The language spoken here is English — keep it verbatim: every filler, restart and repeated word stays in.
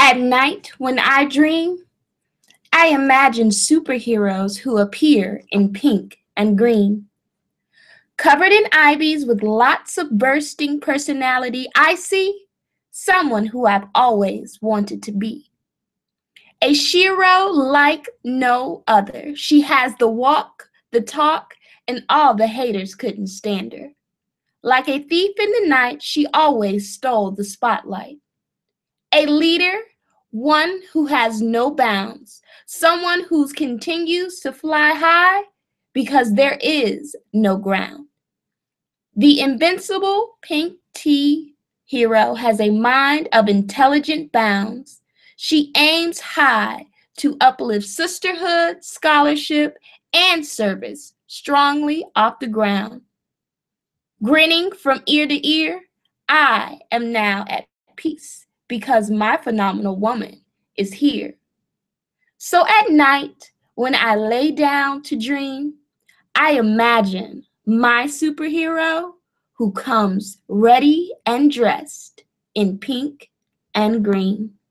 At night, when I dream, I imagine superheroes who appear in pink and green. Covered in ivies with lots of bursting personality, I see someone who I've always wanted to be. A shero like no other. She has the walk, the talk, and all the haters couldn't stand her. Like a thief in the night, she always stole the spotlight. A leader, one who has no bounds, someone who continues to fly high because there is no ground. The invincible pink tea hero has a mind of intelligent bounds. She aims high to uplift sisterhood, scholarship, and service strongly off the ground. Grinning from ear to ear, I am now at peace because my phenomenal woman is here. So at night, when I lay down to dream, I imagine my superhero who comes ready and dressed in pink and green.